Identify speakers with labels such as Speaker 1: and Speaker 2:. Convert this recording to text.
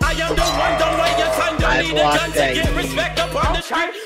Speaker 1: I am the one, don't waste your time. Don't need a gun to get respect up on the street.